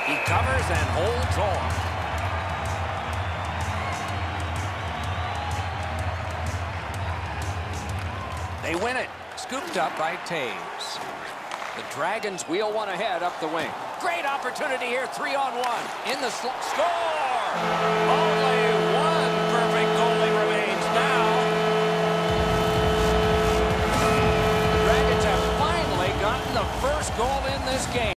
He covers and holds on. They win it. Scooped up by Taves. The Dragons wheel one ahead up the wing. Great opportunity here, 3-on-1. In the score! Only one perfect goalie remains now. The Dragons have finally gotten the first goal in this game.